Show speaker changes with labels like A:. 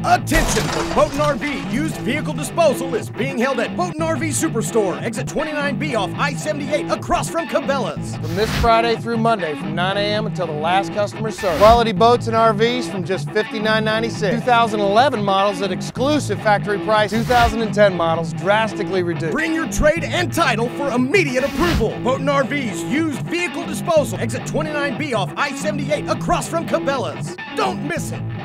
A: Attention! The Boat and RV used vehicle disposal is being held at Boat and RV Superstore, exit 29B off I-78 across from Cabela's.
B: From this Friday through Monday from 9 a.m. until the last customer served. Quality boats and RVs from just $59.96. 2011 models at exclusive factory price. 2010 models drastically reduced.
A: Bring your trade and title for immediate approval. Boat and RV's used vehicle disposal, exit 29B off I-78 across from Cabela's. Don't miss it.